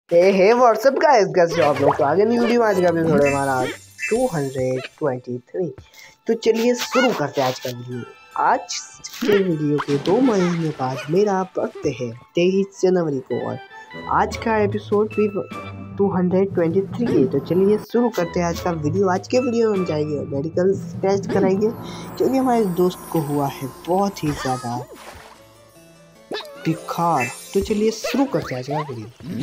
हे WhatsApp guys, कैसे आप लोग? तो आगे न्यू वीडियो आज का भी वीडियो हमारा 223। तो चलिए शुरू करते हैं आज का वीडियो। आज के वीडियो के 2 महीने बाद मेरा बर्थडे है 23 जनवरी को और आज का एपिसोड भी 223 है। तो चलिए शुरू करते हैं आज का वीडियो। आज के वीडियो में हम जाएंगे मेडिकल टेस्ट कराएंगे क्योंकि हमारे दोस्त को हुआ है बहुत ही ज़्यादा बुखार। तो चलिए शुरू करते हैं आज का वीडियो।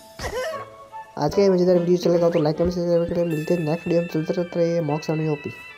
आज का ये मजेदार वीडियो चलेगा तो लाइक कमेंट सब्सक्राइब करें। मिलते हैं नेक्स्ट वीडियो में। चलते रहते रहिए मॉक्स ऑन ओपी।